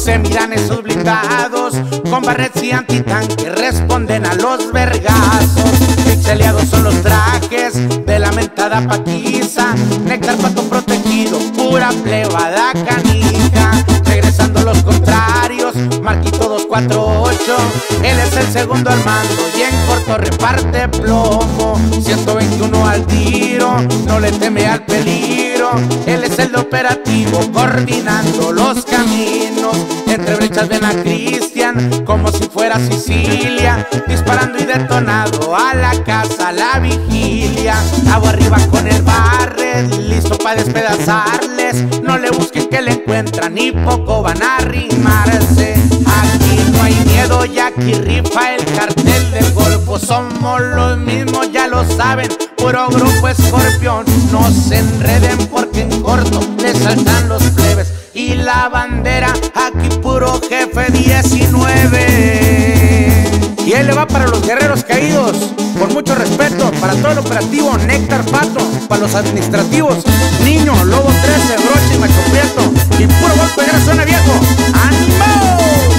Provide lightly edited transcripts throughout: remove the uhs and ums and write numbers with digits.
Se miran esos blindados con barrets y antitanque, responden a los vergazos. Pixeleados son los trajes de la mentada Paquiza. Néctar Pato protegido, pura plebada canija. Regresando los contrarios, Marquito 248. Él es el segundo al mando y en corto reparte plomo. 121 al tiro, no le teme al peligro. Él es el de operativo, coordinando los caminos. Entre brechas ven a Cristian, como si fuera Sicilia. Disparando y detonado a la casa, la vigilia. Agua arriba con el Barret, listo para despedazarles. No le busquen que le encuentran, ni poco van a arrimarse. Aquí no hay miedo y aquí rifa el cartel del Golfo. Somos los mismos, ya lo saben, puro grupo Escorpión. No se enreden porque en corto les saltan los plebes. Y la bandera, aquí puro jefe 19. Y él le va para los guerreros caídos, con mucho respeto, para todo el operativo Néctar Pato, para los administrativos, Niño, Lobo 13, Broche y Macho Prieto, y puro golpe de guerra suena viejo. ¡Ánimo!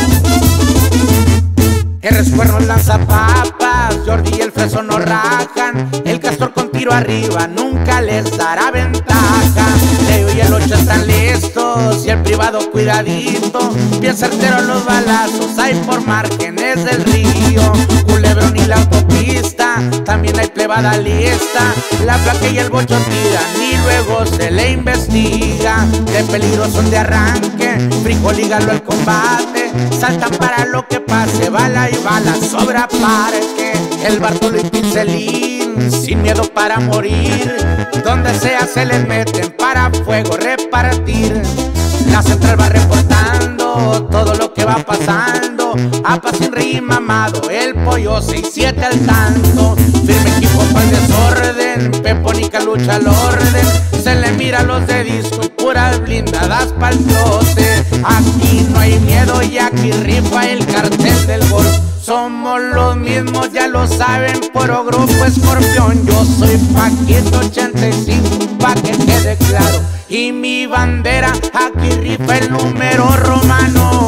El Rescuernos lanza papas, Jordi y el Freso no rajan. El Castor con tiro arriba nunca les dará ventaja. Leo y el 8 están listos y el privado cuidadito. Bien certeros los balazos, hay por márgenes del río. Culebrón y la autopista, también hay plebada lista. La placa y el bocho tiran y luego se le investiga. De peligro son de arranque, frijol y galo al combate. Saltan para lo que pase, bala y bala sobra parque. El Bartolo y Pincelín, sin miedo para morir. Donde sea se les meten para fuego repartir. La central va reportando todo lo que va pasando. APA sin rey mamado, el pollo 6-7 al tanto. Firme equipo para el desorden, Pepónica lucha al orden. Se le mira los de disco y puras blindadas pa'l trote. Aquí no hay miedo y aquí rifa el cartel del gol. Somos los mismos, ya lo saben, puro grupo Escorpión. Yo soy Paquito 85, pa' que quede claro. Y mi bandera, aquí rifa el número romano.